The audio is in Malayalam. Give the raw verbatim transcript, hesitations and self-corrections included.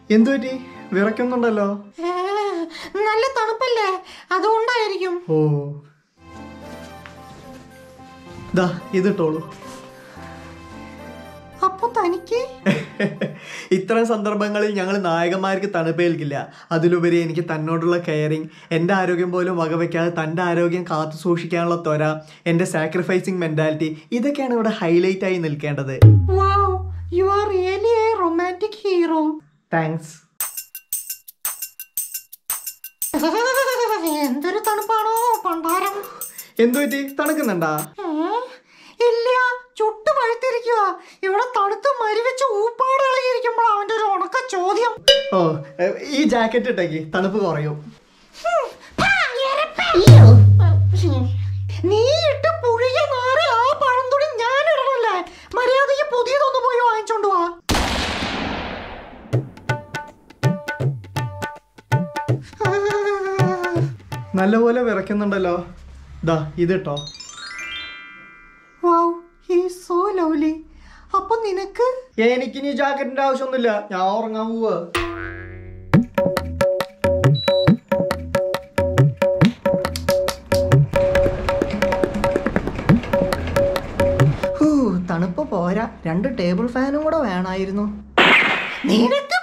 എന്തുപറ്റി? വിറയ്ക്കുന്നുണ്ടല്ലോ. നല്ല തണുപ്പല്ലേ, അതുകൊണ്ടായിരിക്കും. ഓ, ദാ ഇതിട്ടോളൂ. അപ്പൊ തനിക്ക് ഇത്തരം സന്ദർഭങ്ങളിൽ ഞങ്ങൾ നായകന്മാർക്ക് തണുപ്പേൽക്കില്ല. അതിലുപരി എനിക്ക് തന്നോടുള്ള കെയറിങ്, എൻ്റെ ആരോഗ്യം പോലും വകവയ്ക്കാതെ തൻ്റെ ആരോഗ്യം കാത്തു സൂക്ഷിക്കാനുള്ള ത്വര, എൻ്റെ സാക്രിഫൈസിങ് മെന്റാലിറ്റി, ഇതൊക്കെയാണ് ഇവിടെ ഹൈലൈറ്റ് ആയി നിൽക്കേണ്ടത്. Wow, you are really a romantic hero. Thanks. എന്തൊരു തണുപ്പാണോ പണ്ടാരം. എന്തുപറ്റി? തണുക്കുന്നുണ്ടാ? ഇല്ല, ചുട്ടു പഴുത്തിരിക്കുക. ഇവിടെ തണുത്ത് മരിവെച്ച് ഊപ്പാട് ഇളകിയിരിക്കുമ്പോൾ അവന്റെ ഒരു ഉണക്ക ചോദ്യം. ഓ, ഈ ജാക്കറ്റ് ഇട്ടേക്ക്, തണുപ്പ് കുറയും. നീ ഇട്ട് പുഴിയ നാറി ആ പഴംതുണി ഞാൻ ഇടണല്ലേ. മര്യാദയ്ക്ക് പുതിയതൊന്ന് പോയി വാങ്ങിച്ചോണ്ട് വാ. നല്ലപോലെ വിറയ്ക്കുന്നുണ്ടല്ലോ. ദാ ഇതിട്ടോ. Wow, he is so lovely. അപ്പൊ നിനക്ക്? എനിക്കിനി ജാക്കറ്റിന്റെ ആവശ്യമൊന്നുമില്ല, ഞാൻ ഉറങ്ങാൻ പോവാ. തണുപ്പ് പോരാ, രണ്ട് ടേബിൾ ഫാനും കൂടെ വേണമായിരുന്നു. നിനക്ക്